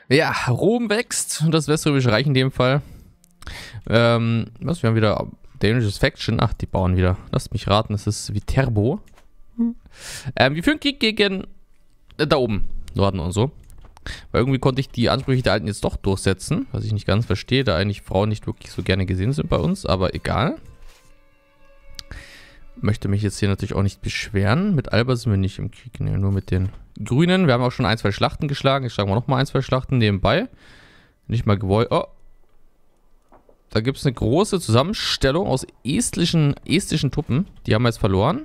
Ja, Rom wächst und das Weströmische Reich in dem Fall. Wir haben wieder Dangerous Faction. Ach, die bauen wieder. Lasst mich raten, das ist Viterbo. Wir führen Krieg gegen da oben, Norden und so. Weil irgendwie konnte ich die Ansprüche der Alten jetzt doch durchsetzen, was ich nicht ganz verstehe, da eigentlich Frauen nicht wirklich so gerne gesehen sind bei uns, aber egal. Möchte mich jetzt hier natürlich auch nicht beschweren. Mit Alba sind wir nicht im Krieg, nee, nur mit den Grünen. Wir haben auch schon 1, 2 Schlachten geschlagen. Jetzt schlagen wir nochmal 1, 2 Schlachten nebenbei. Nicht mal gewollt. Oh. Da gibt es eine große Zusammenstellung aus estischen Truppen. Die haben wir jetzt verloren.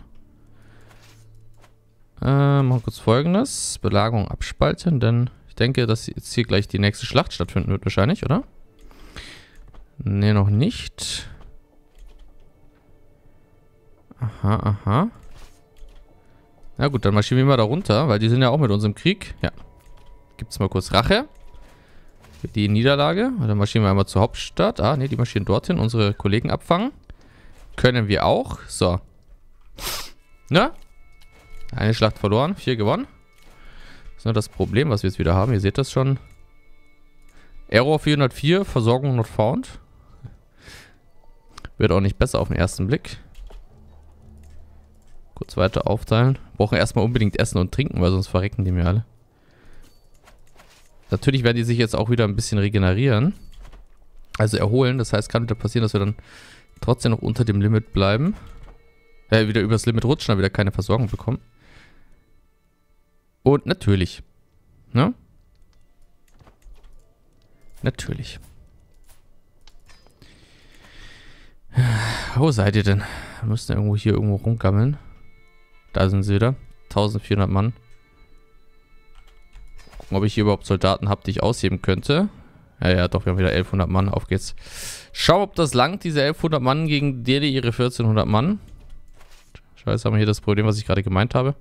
Machen wir kurz Folgendes. Belagerung abspalten, denn ich denke, dass jetzt hier gleich die nächste Schlacht stattfinden wird wahrscheinlich, oder? Ne, noch nicht. Aha, aha. Na gut, dann marschieren wir mal da runter, weil die sind ja auch mit uns im Krieg. Ja. Gibt's mal kurz Rache. Für die Niederlage. Und dann marschieren wir einmal zur Hauptstadt. Ah, ne, die marschieren dorthin. Unsere Kollegen abfangen. Können wir auch. So. Na? Eine Schlacht verloren, 4 gewonnen. Das ist nur das Problem, was wir jetzt wieder haben. Ihr seht das schon. Error 404, Versorgung not found. Wird auch nicht besser auf den ersten Blick. Kurz weiter aufteilen. Brauchen erstmal unbedingt Essen und Trinken, weil sonst verrecken die mir alle. Natürlich werden die sich jetzt auch wieder ein bisschen regenerieren. Also erholen. Das heißt, kann wieder passieren, dass wir dann trotzdem noch unter dem Limit bleiben. Wieder übers Limit rutschen, aber wieder keine Versorgung bekommen. Und natürlich. Ne? Natürlich. Wo seid ihr denn? Wir müssen irgendwo rumgammeln. Da sind sie wieder. 1400 Mann. Gucken, ob ich hier überhaupt Soldaten habe, die ich ausheben könnte. Ja, doch, wir haben wieder 1100 Mann. Auf geht's. Schau, ob das langt, diese 1100 Mann gegen ihre 1400 Mann. Scheiße, haben wir hier das Problem, was ich gerade gemeint habe.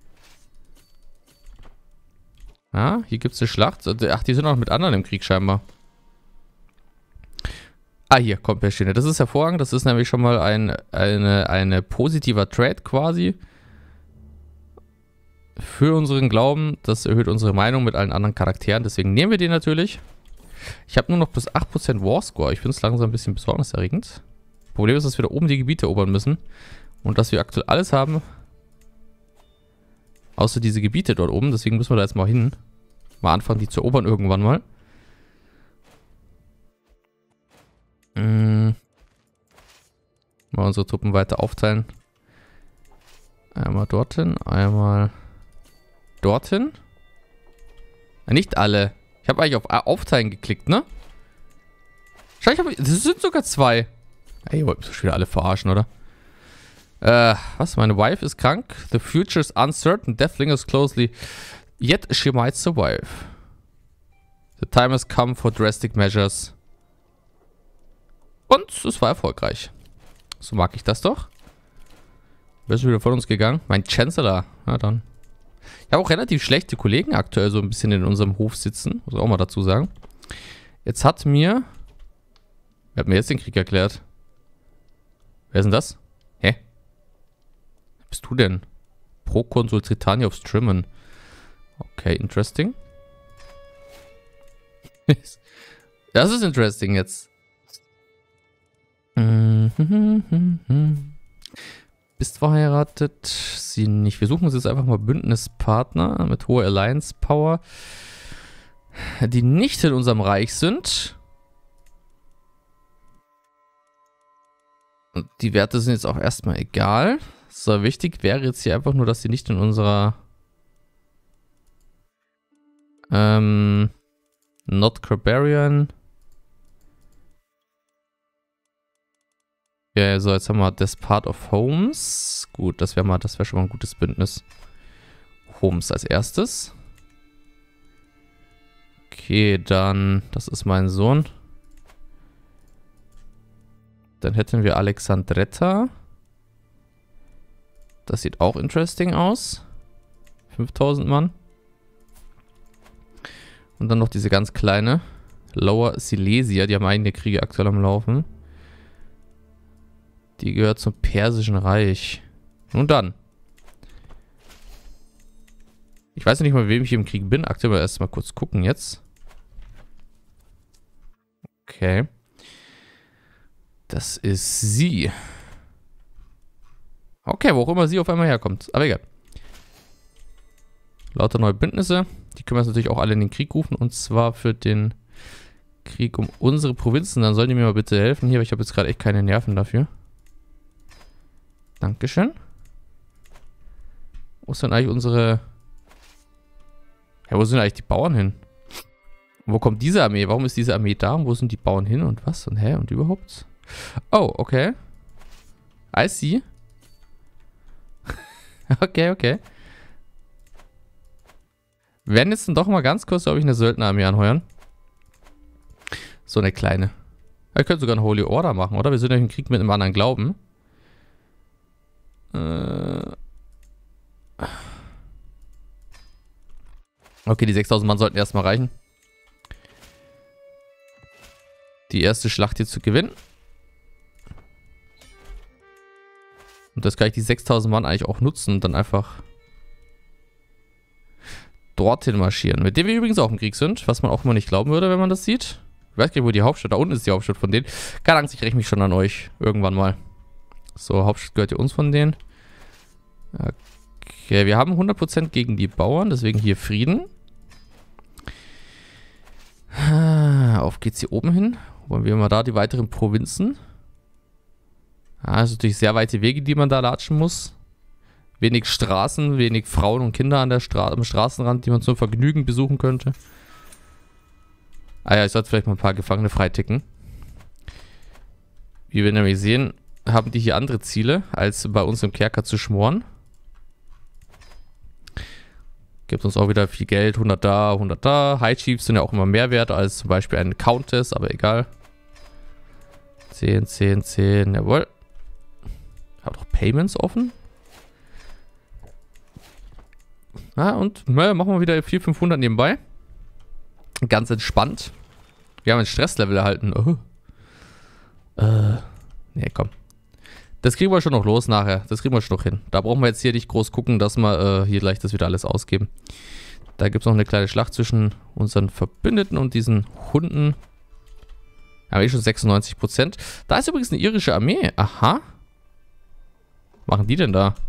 Ah, hier gibt es eine Schlacht. Ach, die sind auch mit anderen im Krieg scheinbar. Ah, hier kommt der Schiene. Das ist hervorragend. Das ist nämlich schon mal ein positiver Trade quasi. Für unseren Glauben. Das erhöht unsere Meinung mit allen anderen Charakteren. Deswegen nehmen wir den natürlich. Ich habe nur noch plus 8% War Score. Ich finde es langsam ein bisschen besorgniserregend. Problem ist, dass wir da oben die Gebiete erobern müssen. Und dass wir aktuell alles haben. Außer diese Gebiete dort oben. Deswegen müssen wir da jetzt mal hin. Mal anfangen, die zu erobern irgendwann mal. Mal unsere Truppen weiter aufteilen. Einmal dorthin, einmal dorthin. Nicht alle. Ich habe eigentlich auf Aufteilen geklickt, ne? Schau, das sind sogar 2. Ey, ihr wollt mich schon wieder alle verarschen, oder? Was? Meine Wife ist krank. The future is uncertain. Death lingers closely. Yet she might survive. The time has come for drastic measures. Und es war erfolgreich. So mag ich das doch. Wer ist wieder von uns gegangen? Mein Chancellor. Na dann. Ich habe auch relativ schlechte Kollegen aktuell so ein bisschen in unserem Hof sitzen. Muss ich auch mal dazu sagen. Jetzt wer hat mir jetzt den Krieg erklärt? Wer ist denn das? Hä? Wer bist du denn? Prokonsul Tritania of Strimmen. Okay, interesting. Das ist interesting jetzt. Bist verheiratet? Sie nicht. Wir suchen uns jetzt einfach mal Bündnispartner mit hoher Alliance Power, die nicht in unserem Reich sind. Und die Werte sind jetzt auch erstmal egal. So, wichtig wäre jetzt hier einfach nur, dass sie nicht in unserer Not Barbarian. Ja, so, jetzt haben wir Despot of Homes. Gut, das wäre schon mal ein gutes Bündnis. Homes als erstes. Okay, dann, das ist mein Sohn. Dann hätten wir Alexandretta. Das sieht auch interesting aus. 5000 Mann. Und dann noch diese ganz kleine Lower Silesia. Die haben eigene Kriege aktuell am Laufen. Die gehört zum Persischen Reich. Nun dann. Ich weiß nicht mal, wem ich im Krieg bin. Aktuell erst mal kurz gucken jetzt. Okay. Das ist sie. Okay, wo auch immer sie auf einmal herkommt. Aber egal. Lauter neue Bündnisse. Die können wir jetzt natürlich auch alle in den Krieg rufen. Und zwar für den Krieg um unsere Provinzen. Dann sollen die mir mal bitte helfen hier. Aber ich habe jetzt gerade echt keine Nerven dafür. Dankeschön. Wo ist denn eigentlich unsere... Ja, wo sind eigentlich die Bauern hin? Wo kommt diese Armee? Warum ist diese Armee da? Und wo sind die Bauern hin? Und was? Und hä? Und überhaupt? Oh, okay. I see. Okay, okay. Wir werden jetzt dann doch mal ganz kurz, glaube ich, eine Söldnerarmee anheuern. So eine kleine. Wir können sogar eine Holy Order machen, oder? Wir sind ja im Krieg mit einem anderen Glauben. Okay, die 6000 Mann sollten erstmal reichen. Die erste Schlacht hier zu gewinnen. Und das kann ich die 6000 Mann eigentlich auch nutzen und dann einfach dorthin marschieren. Mit denen wir übrigens auch im Krieg sind, was man auch immer nicht glauben würde, wenn man das sieht. Ich weiß gar nicht, wo die Hauptstadt, da unten ist die Hauptstadt von denen. Keine Angst, ich räche mich schon an euch irgendwann mal. So, Hauptstadt gehört ja uns von denen. Okay, wir haben 100% gegen die Bauern, deswegen hier Frieden. Auf geht's hier oben hin. Wollen wir mal da die weiteren Provinzen. Das ist natürlich sehr weite Wege, die man da latschen muss. Wenig Straßen, wenig Frauen und Kinder an der am Straßenrand, die man zum Vergnügen besuchen könnte. Ah ja, ich sollte vielleicht mal ein paar Gefangene freiticken. Wie wir nämlich sehen, haben die hier andere Ziele, als bei uns im Kerker zu schmoren. Gibt uns auch wieder viel Geld, 100 da, 100 da. High Chiefs sind ja auch immer mehr wert als zum Beispiel ein Countess, aber egal. 10, 10, 10, jawohl. Hat auch Payments offen. Und machen wir wieder 400, 500 nebenbei. Ganz entspannt. Wir haben ein Stresslevel erhalten. Nee, komm. Das kriegen wir schon noch los nachher. Das kriegen wir schon noch hin. Da brauchen wir jetzt hier nicht groß gucken, dass wir hier gleich das wieder alles ausgeben. Da gibt es noch eine kleine Schlacht zwischen unseren Verbündeten und diesen Hunden. Aber schon 96%. Da ist übrigens eine irische Armee. Aha. Was machen die denn da?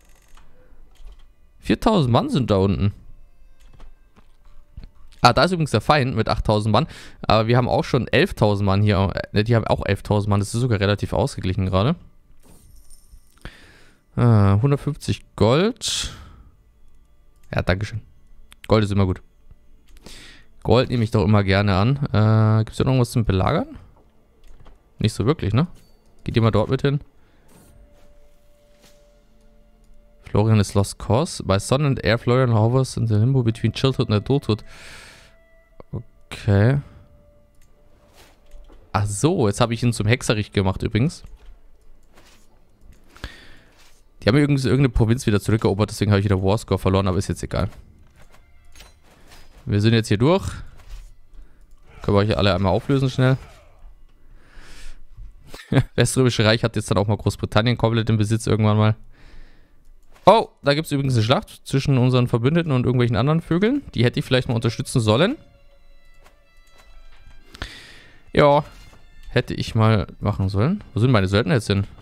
4000 Mann sind da unten. Da ist übrigens der Feind mit 8000 Mann. Aber wir haben auch schon 11.000 Mann hier. Die haben auch 11.000 Mann. Das ist sogar relativ ausgeglichen gerade. 150 Gold. Ja, dankeschön. Gold ist immer gut. Gold nehme ich doch immer gerne an. Gibt es da noch was zum Belagern? Nicht so wirklich, ne? Geht ihr mal dort mit hin? Florian is lost cause. By Sun and Air, Florian hovers in the limbo between childhood and adulthood. Okay. Ach so, jetzt habe ich ihn zum Hexerich gemacht übrigens. Die haben irgendeine Provinz wieder zurückerobert, deswegen habe ich wieder Warscore verloren, aber ist jetzt egal. Wir sind jetzt hier durch. Können wir euch alle einmal auflösen schnell. Weströmische Reich hat jetzt dann auch mal Großbritannien komplett im Besitz irgendwann mal. Oh, da gibt es übrigens eine Schlacht zwischen unseren Verbündeten und irgendwelchen anderen Vögeln. Die hätte ich vielleicht mal unterstützen sollen. Ja, hätte ich mal machen sollen. Wo sind meine Söldner jetzt hin?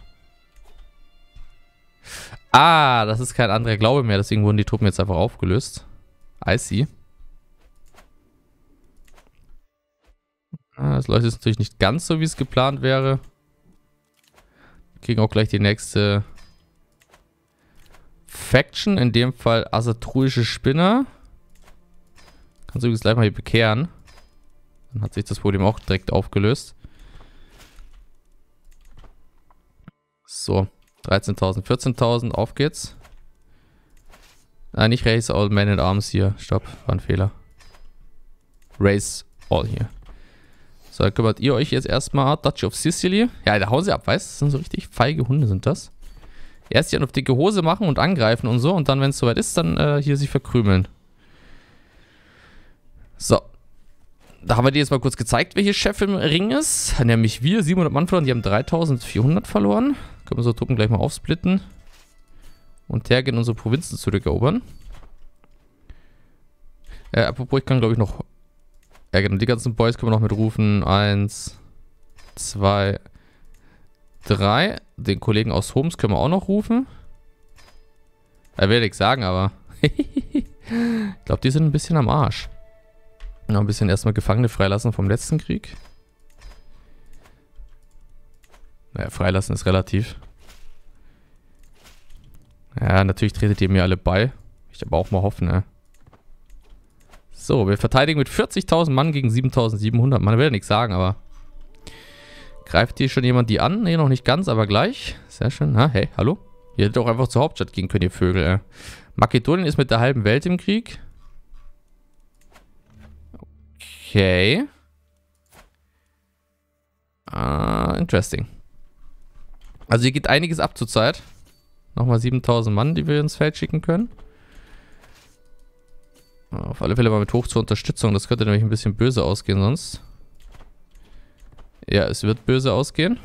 Das ist kein anderer Glaube mehr, deswegen wurden die Truppen jetzt einfach aufgelöst. I see. Das läuft jetzt natürlich nicht ganz so, wie es geplant wäre. Wir kriegen auch gleich die nächste Faction, in dem Fall asatruische Spinner. Kannst du übrigens gleich mal hier bekehren. Dann hat sich das Problem auch direkt aufgelöst. So, 13.000, 14.000, auf geht's. Nicht Race All Men at Arms hier. Stopp, war ein Fehler. Race All hier. So, dann kümmert ihr euch jetzt erstmal Duchy of Sicily. Ja, da hauen sie ab, weißt du? Das sind so richtig feige Hunde, sind das. Erst hier auf dicke Hose machen und angreifen und so. Und dann, wenn es soweit ist, dann hier sich verkrümeln. So. Da haben wir dir jetzt mal kurz gezeigt, welche Chef im Ring ist. Nämlich wir, 700 Mann verloren, die haben 3.400 verloren. Können wir so Truppen gleich mal aufsplitten. Und hergehen unsere Provinzen zurückerobern. Apropos, ich kann glaube ich noch Ja, genau, die ganzen Boys können wir noch mitrufen. 1, 2, 3. Den Kollegen aus Homs können wir auch noch rufen. Er will nichts sagen, aber ich glaube, die sind ein bisschen am Arsch. Noch ein bisschen erstmal Gefangene freilassen vom letzten Krieg. Naja, freilassen ist relativ. Ja, natürlich tretet ihr mir alle bei. Ich aber auch mal hoffen, ne? So, wir verteidigen mit 40.000 Mann gegen 7.700. Man will ja nichts sagen, aber... Greift hier schon jemand die an? Ne, noch nicht ganz, aber gleich. Sehr schön. Ha, hey, hallo? Ihr hättet auch einfach zur Hauptstadt gehen können, ihr Vögel, ey. Makedonien ist mit der halben Welt im Krieg. Okay. Interesting. Also hier geht einiges ab zur Zeit. Nochmal 7.000 Mann, die wir ins Feld schicken können. Auf alle Fälle mal mit hoch zur Unterstützung. Das könnte nämlich ein bisschen böse ausgehen sonst. Ja, es wird böse ausgehen.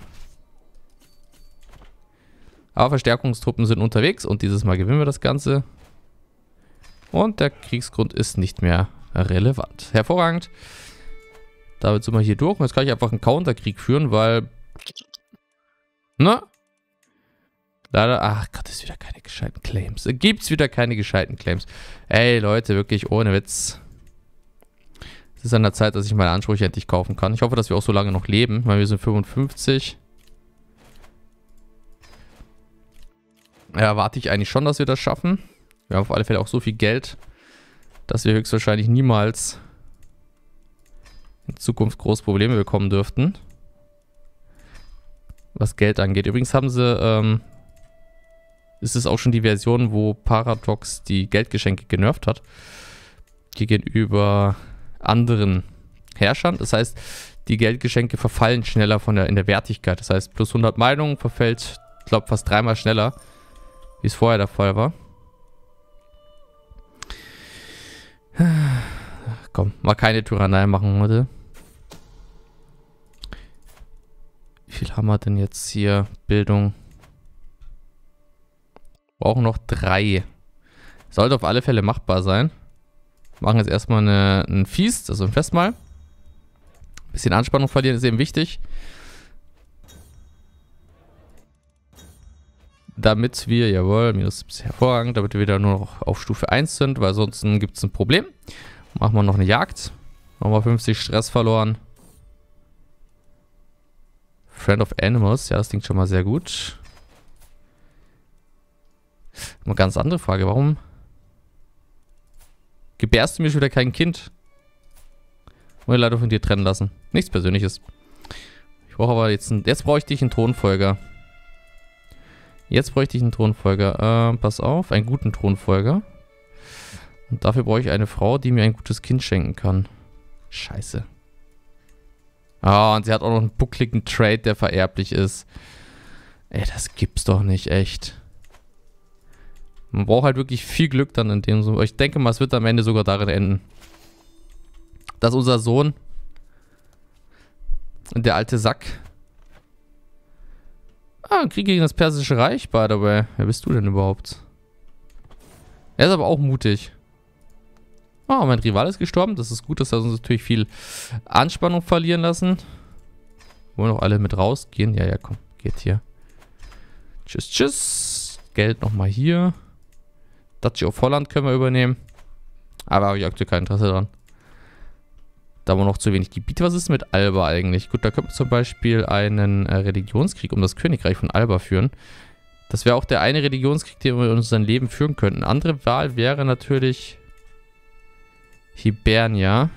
Aber Verstärkungstruppen sind unterwegs und dieses Mal gewinnen wir das Ganze. Und der Kriegsgrund ist nicht mehr relevant. Hervorragend. Damit sind wir hier durch. Und jetzt kann ich einfach einen Counterkrieg führen, weil... Na? Leider... Ach Gott, ist wieder keine gescheiten Claims. Gibt's wieder keine gescheiten Claims. Ey, Leute, wirklich ohne Witz. Es ist an der Zeit, dass ich meine Ansprüche endlich kaufen kann. Ich hoffe, dass wir auch so lange noch leben, weil wir sind 55. Ja, erwarte ich eigentlich schon, dass wir das schaffen. Wir haben auf alle Fälle auch so viel Geld, dass wir höchstwahrscheinlich niemals in Zukunft große Probleme bekommen dürften. Was Geld angeht. Übrigens haben sie, ist es auch schon die Version, wo Paradox die Geldgeschenke genervt hat. Gegenüber anderen Herrschern. Das heißt, die Geldgeschenke verfallen schneller in der Wertigkeit. Das heißt, plus 100 Meinungen verfällt, ich glaube, fast 3-mal schneller, wie es vorher der Fall war. Komm, mal keine Tyrannei machen heute. Wie viel haben wir denn jetzt hier? Bildung. Brauchen noch 3. Sollte auf alle Fälle machbar sein. Machen jetzt erstmal ein Feast, also ein Festmahl. Ein bisschen Anspannung verlieren ist eben wichtig. Damit wir, jawohl, minus ist hervorragend, damit wir wieder nur noch auf Stufe 1 sind, weil sonst gibt es ein Problem. Machen wir noch eine Jagd. Nochmal 50 Stress verloren. Friend of Animals, ja, das klingt schon mal sehr gut. Eine ganz andere Frage, warum gebärst du mir schon wieder kein Kind? Muss ich leider von dir trennen lassen. Nichts Persönliches. Ich brauche aber jetzt jetzt bräuchte ich einen Thronfolger. Jetzt bräuchte ich einen Thronfolger. Pass auf, einen guten Thronfolger. Und dafür brauche ich eine Frau, die mir ein gutes Kind schenken kann. Scheiße. Ah, und sie hat auch noch einen buckligen Trade, der vererblich ist. Ey, das gibt's doch nicht, echt. Man braucht halt wirklich viel Glück dann in dem so. Ich denke mal, es wird am Ende sogar darin enden, dass unser Sohn, der alte Sack, ein Krieg gegen das Persische Reich, by the way. Wer bist du denn überhaupt? Er ist aber auch mutig. Oh, mein Rival ist gestorben. Das ist gut, dass wir uns natürlich viel Anspannung verlieren lassen. Wollen auch alle mit rausgehen? Ja, ja, komm. Geht hier. Tschüss, tschüss. Geld nochmal hier. Duchy of Holland können wir übernehmen. Aber habe ich aktuell kein Interesse dran. Da haben wir noch zu wenig Gebiete. Was ist mit Alba eigentlich? Gut, da könnten wir zum Beispiel einen Religionskrieg um das Königreich von Alba führen. Das wäre auch der eine Religionskrieg, den wir in unserem Leben führen könnten. Eine andere Wahl wäre natürlich Hibernia.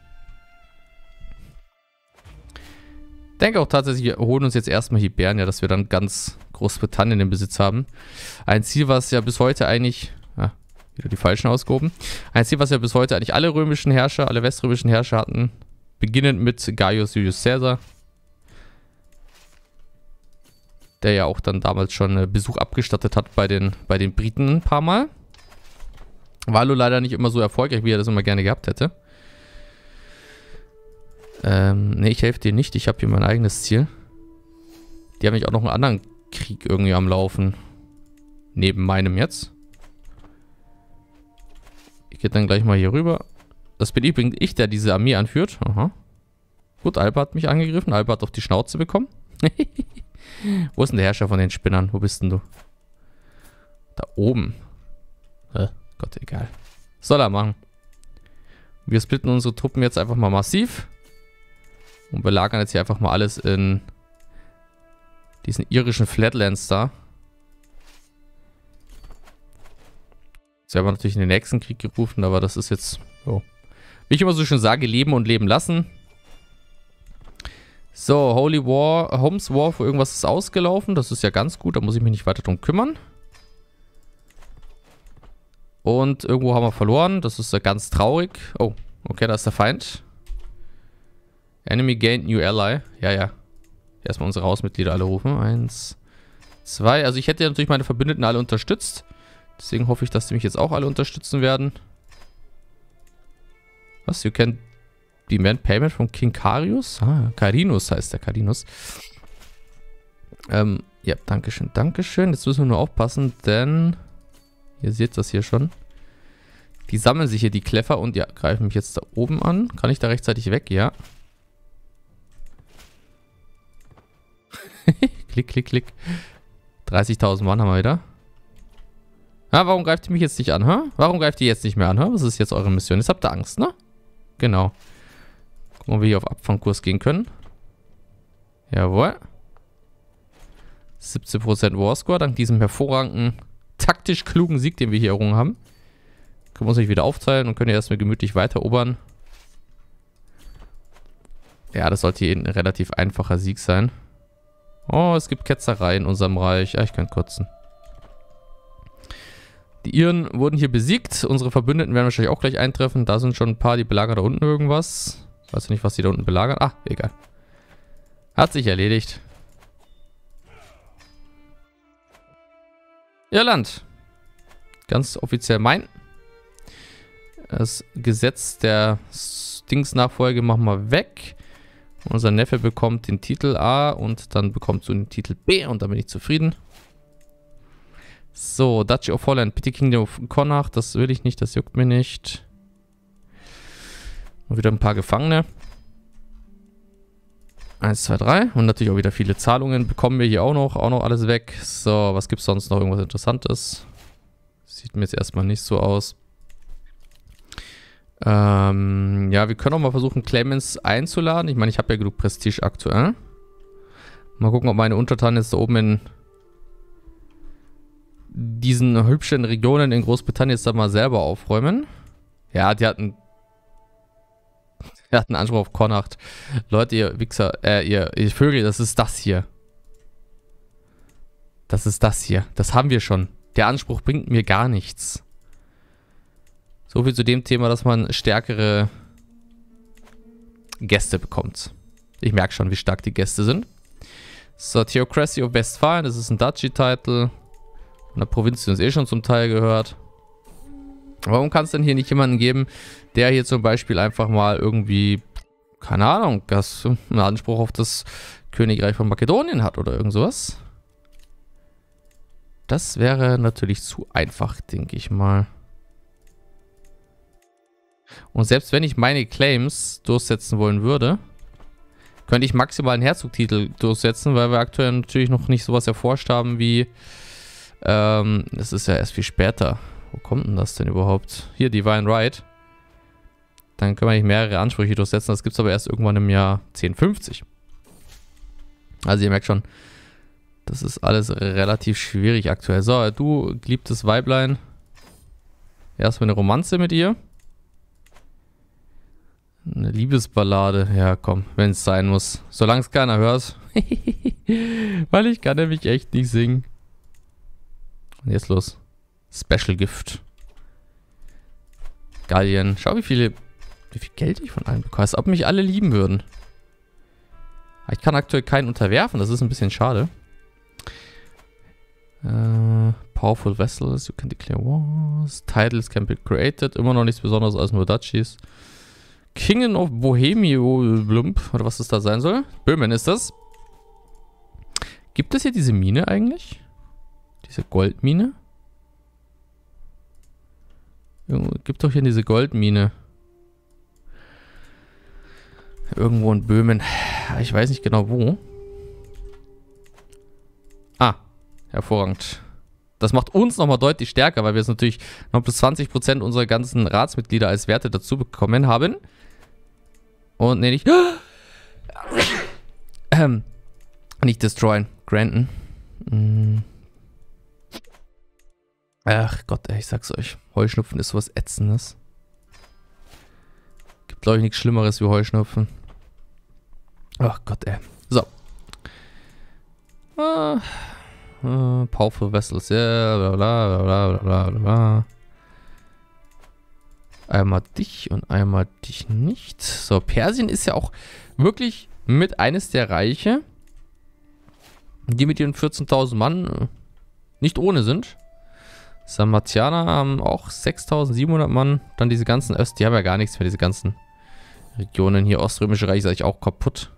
Ich denke auch tatsächlich, wir holen uns jetzt erstmal Hibernia, dass wir dann ganz Großbritannien im Besitz haben. Ein Ziel, was ja bis heute eigentlich... wieder die falschen ausgehoben. Ein Ziel, was ja bis heute eigentlich alle römischen Herrscher, alle weströmischen Herrscher hatten. Beginnend mit Gaius Julius Caesar. Der ja auch dann damals schon Besuch abgestattet hat bei den Briten ein paar Mal. War nur leider nicht immer so erfolgreich, wie er das immer gerne gehabt hätte. Ne, ich helfe dir nicht. Ich habe hier mein eigenes Ziel. Die haben nämlich auch noch einen anderen Krieg irgendwie am Laufen. Neben meinem jetzt. Ich gehe dann gleich mal hier rüber. das bin übrigens ich, der diese Armee anführt. Aha. Gut, Alba hat mich angegriffen. Alba hat auf die Schnauze bekommen. Wo ist denn der Herrscher von den Spinnern? Wo bist denn du? Da oben. Gott, egal. Was soll er machen? Wir splitten unsere Truppen jetzt einfach mal massiv. Und belagern jetzt hier einfach mal alles in diesen irischen Flatlands da. Jetzt werden wir natürlich in den nächsten Krieg gerufen, aber das ist jetzt, oh, wie ich immer so schön sage, leben und leben lassen. So, Holy War, Homes War für irgendwas ist ausgelaufen. Das ist ja ganz gut, da muss ich mich nicht weiter drum kümmern. Und irgendwo haben wir verloren, das ist ja ganz traurig. Oh, okay, da ist der Feind. Enemy gained new ally. Ja, ja. Erstmal unsere Hausmitglieder alle rufen. 1, 2. Also ich hätte ja natürlich meine Verbündeten alle unterstützt. Deswegen hoffe ich, dass die mich jetzt auch alle unterstützen werden. Was? You can demand payment from King Carius? Ah, Carinus heißt der, Carinus. Ja, dankeschön, dankeschön. Jetzt müssen wir nur aufpassen, denn ihr seht das hier schon. Die sammeln sich hier, die Kleffer, und ja, greifen mich jetzt da oben an. Kann ich da rechtzeitig weg? Ja. Klick, klick, klick. 30.000 Mann haben wir wieder. Ah, warum greift ihr mich jetzt nicht an, hä? Warum greift ihr jetzt nicht mehr an, hä? Was ist jetzt eure Mission? Jetzt habt ihr Angst, ne? Genau. Gucken, ob wir hier auf Abfangkurs gehen können. Jawohl. 17% Warscore, dank diesem hervorragenden, taktisch klugen Sieg, den wir hier errungen haben. Können wir uns nicht wieder aufteilen und können ja erstmal gemütlich weitererobern. Ja, das sollte hier ein relativ einfacher Sieg sein. Oh, es gibt Ketzerei in unserem Reich. Ja, ich kann kotzen. Die Iren wurden hier besiegt. Unsere Verbündeten werden wahrscheinlich auch gleich eintreffen. Da sind schon ein paar, die belagern da unten irgendwas. Ich weiß nicht, was die da unten belagern. Ah, egal. Hat sich erledigt. Irland. Ganz offiziell mein. Das Gesetz der Dings-Nachfolge machen wir weg. Unser Neffe bekommt den Titel A und dann bekommst du den Titel B und dann bin ich zufrieden. So, Duchy of Holland, Petty Kingdom of Connacht, das will ich nicht, das juckt mir nicht. Und wieder ein paar Gefangene. 1, 2, 3 und natürlich auch wieder viele Zahlungen bekommen wir hier auch noch alles weg. So, was gibt es sonst noch? Irgendwas Interessantes? Sieht mir jetzt erstmal nicht so aus. Ja, wir können auch mal versuchen, Clemens einzuladen. Ich meine, ich habe ja genug Prestige aktuell. Mal gucken, ob meine Untertanen jetzt da oben in diesen hübschen Regionen in Großbritannien jetzt da mal selber aufräumen. Ja, die hatten Anspruch auf Connacht. Leute, ihr Wichser, ihr Vögel, das ist das hier. Das ist das hier. Das haben wir schon. Der Anspruch bringt mir gar nichts. So viel zu dem Thema, dass man stärkere Gäste bekommt. Ich merke schon, wie stark die Gäste sind. So, Theocracy of Westfalen, das ist ein Duchy-Title. Eine Provinz, die uns eh schon zum Teil gehört. Warum kann es denn hier nicht jemanden geben, der hier zum Beispiel einfach mal irgendwie, keine Ahnung, einen Anspruch auf das Königreich von Makedonien hat oder irgend sowas? Das wäre natürlich zu einfach, denke ich mal. Und selbst wenn ich meine Claims durchsetzen wollen würde, könnte ich maximal einen Herzogtitel durchsetzen, weil wir aktuell natürlich noch nicht sowas erforscht haben wie, das ist ja erst viel später. Wo kommt denn das denn überhaupt? Hier, Divine Right. Dann können wir nicht mehrere Ansprüche durchsetzen. Das gibt es aber erst irgendwann im Jahr 1050. Also ihr merkt schon, das ist alles relativ schwierig aktuell. So, du geliebtes Weiblein. Erstmal eine Romanze mit ihr. Eine Liebesballade. Ja, komm, wenn es sein muss. Solange es keiner hört. Weil ich kann nämlich echt nicht singen. Und jetzt los. Special Gift. Gallien. Schau, wie viel Geld ich von allen bekomme. Als ob mich alle lieben würden. Ich kann aktuell keinen unterwerfen. Das ist ein bisschen schade. Powerful Vessels. You can declare wars. Titles can be created. Immer noch nichts Besonderes als nur Duchies. Kingdom of Bohemio Blump. Oder was das da sein soll. Böhmen ist das. Gibt es hier diese Mine eigentlich? Diese Goldmine? Gibt doch hier diese Goldmine. Irgendwo in Böhmen. Ich weiß nicht genau wo. Ah, hervorragend. Das macht uns nochmal deutlich stärker, weil wir jetzt natürlich noch plus 20% unserer ganzen Ratsmitglieder als Werte dazu bekommen haben. Und nee, nicht... nicht destroyen, granten. Ach Gott, ey, ich sag's euch. Heuschnupfen ist sowas Ätzendes. Gibt, glaube ich, nichts Schlimmeres wie Heuschnupfen. Ach Gott, ey. So. Powerful Vessels, ja, bla bla bla bla bla bla. Einmal dich und einmal dich nicht. So, Persien ist ja auch wirklich mit eines der Reiche, die mit ihren 14.000 Mann nicht ohne sind. Sarmatianer haben auch 6.700 Mann. Dann diese ganzen die haben ja gar nichts mehr, diese ganzen Regionen hier. Oströmische Reich ist eigentlich auch kaputt.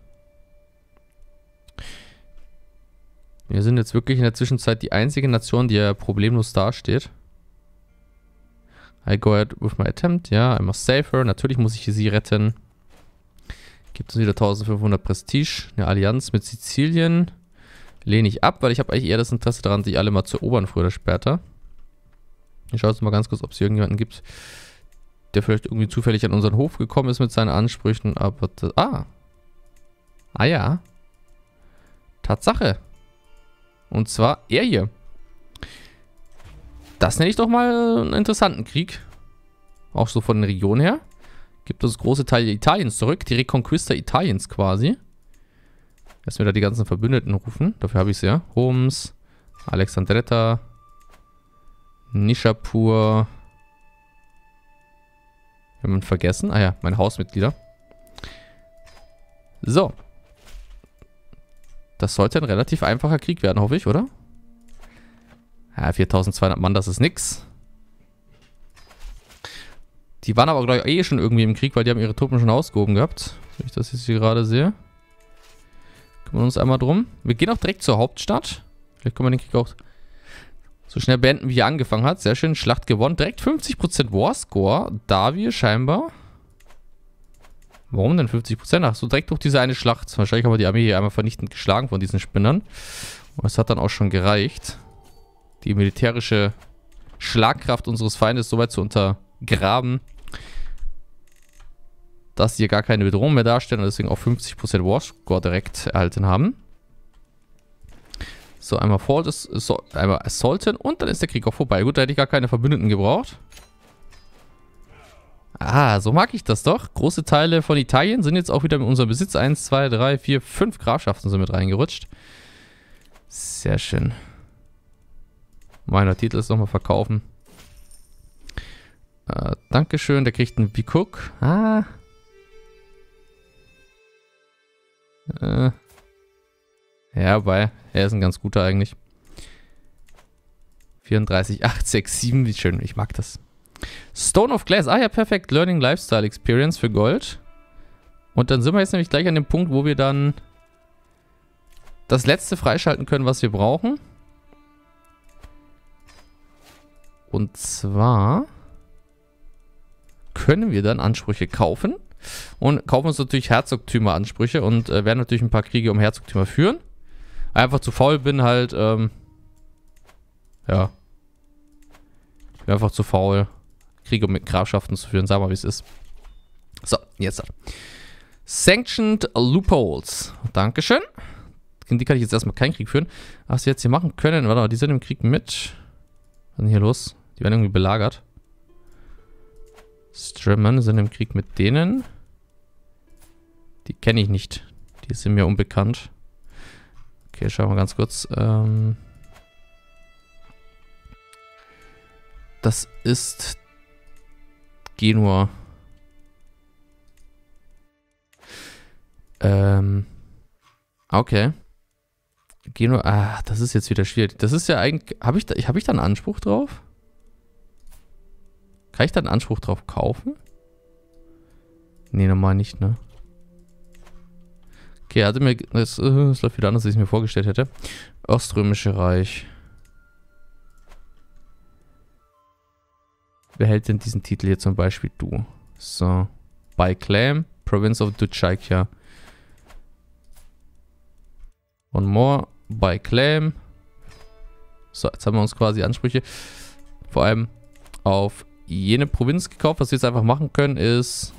Wir sind jetzt wirklich in der Zwischenzeit die einzige Nation, die ja problemlos dasteht. I go ahead with my attempt. Ja, I'm safer. Natürlich muss ich sie retten. Gibt es wieder 1500 Prestige. Eine Allianz mit Sizilien. Lehne ich ab, weil ich habe eigentlich eher das Interesse daran, die alle mal zu erobern, früher oder später. Ich schaue jetzt mal ganz kurz, ob es hier irgendjemanden gibt, der vielleicht irgendwie zufällig an unseren Hof gekommen ist mit seinen Ansprüchen. Aber das, ah ja. Tatsache. Und zwar er hier. Das nenne ich doch mal einen interessanten Krieg. Auch so von der Region her. Gibt uns große Teile Italiens zurück. Die Reconquista Italiens quasi. Lass mir da die ganzen Verbündeten rufen. Dafür habe ich sie ja. Homs, Alexandretta, Nishapur. Haben wir vergessen? Ah ja, meine Hausmitglieder. So. Das sollte ein relativ einfacher Krieg werden, hoffe ich, oder? Ja, 4.200 Mann, das ist nix. Die waren aber, glaube ich, eh schon irgendwie im Krieg, weil die haben ihre Truppen schon ausgehoben gehabt. Wenn ich das jetzt hier gerade sehe. Kümmern wir uns einmal drum. Wir gehen auch direkt zur Hauptstadt. Vielleicht können wir den Krieg auch so schnell beenden, wie er angefangen hat. Sehr schön, Schlacht gewonnen. Direkt 50% Warscore, da wir scheinbar... Warum denn 50%? Ach so, direkt durch diese eine Schlacht. Wahrscheinlich haben wir die Armee hier einmal vernichtend geschlagen von diesen Spinnern. Und es hat dann auch schon gereicht, die militärische Schlagkraft unseres Feindes so weit zu untergraben, dass sie hier gar keine Bedrohung mehr darstellen und deswegen auch 50% Warscore direkt erhalten haben. So, einmal einmal Assaulten und dann ist der Krieg auch vorbei. Gut, da hätte ich gar keine Verbündeten gebraucht. Ah, so mag ich das doch. Große Teile von Italien sind jetzt auch wieder in unserem Besitz. 1, 2, 3, 4, 5 Grafschaften sind mit reingerutscht. Sehr schön. Meiner Titel ist nochmal verkaufen. Dankeschön, der kriegt einen Bikuk. Ah. Ja, wobei, er ist ein ganz guter eigentlich. 34, 8, 6, 7, wie schön, ich mag das. Stone of Glass, ah ja, perfekt. Learning Lifestyle Experience für Gold. Und dann sind wir jetzt nämlich gleich an dem Punkt, wo wir dann das letzte freischalten können, was wir brauchen. Und zwar können wir dann Ansprüche kaufen. Und kaufen uns natürlich Herzogtümer-Ansprüche und werden natürlich ein paar Kriege um Herzogtümer führen. Einfach zu faul bin halt, ja. Ich bin einfach zu faul, Kriege mit Grafschaften zu führen. Sag mal, wie es ist. So, jetzt. Sanctioned Loopholes. Dankeschön. Die kann ich jetzt erstmal keinen Krieg führen. Was wir jetzt hier machen können, warte mal, die sind im Krieg mit. Was ist denn hier los? Die werden irgendwie belagert. Strimmen sind im Krieg mit denen. Die kenne ich nicht. Die sind mir unbekannt. Okay, schauen wir ganz kurz. Das ist Genua. Okay. Genua. Ah, das ist jetzt wieder schwierig. Das ist ja eigentlich. Habe ich da einen Anspruch drauf? Kann ich da einen Anspruch drauf kaufen? Nee, normal nicht, ne? Okay, hatte mir. Das läuft wieder anders, als ich es mir vorgestellt hätte. Oströmische Reich. Wer hält denn diesen Titel hier zum Beispiel? Du. So. By Claim. province of Duchakia. One more by claim. So, jetzt haben wir uns quasi Ansprüche vor allem auf jene Provinz gekauft. Was wir jetzt einfach machen können, ist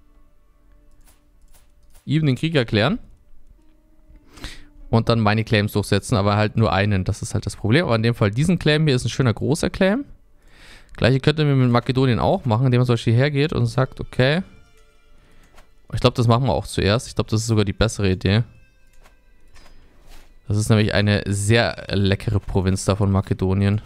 eben den Krieg erklären und dann meine Claims durchsetzen, aber halt nur einen. Das ist halt das Problem. Aber in dem Fall diesen Claim hier ist ein schöner großer Claim. Gleiche könnten wir mit Makedonien auch machen, indem man zum Beispiel hergeht und sagt, okay. Ich glaube, das machen wir auch zuerst. Ich glaube, das ist sogar die bessere Idee. Das ist nämlich eine sehr leckere Provinz da von Makedonien.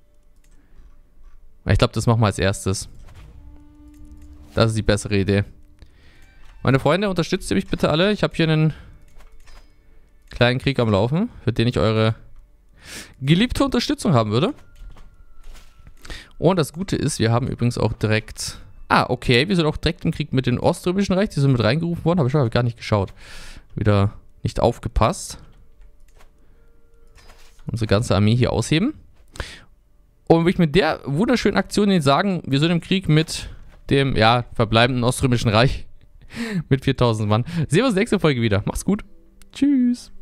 Ich glaube, das machen wir als erstes. Das ist die bessere Idee. Meine Freunde, unterstützt ihr mich bitte alle. Ich habe hier einen kleinen Krieg am Laufen, für den ich eure geliebte Unterstützung haben würde. Und das Gute ist, wir haben übrigens auch direkt... Ah, okay, wir sind auch direkt im Krieg mit dem Oströmischen Reich. Die sind mit reingerufen worden, habe ich aber gar nicht geschaut. Wieder nicht aufgepasst. Unsere ganze Armee hier ausheben. Und will ich mit der wunderschönen Aktion Ihnen sagen, wir sind im Krieg mit dem, ja, verbleibenden Oströmischen Reich mit 4000 Mann. Sehen wir uns nächste Folge wieder. Macht's gut. Tschüss.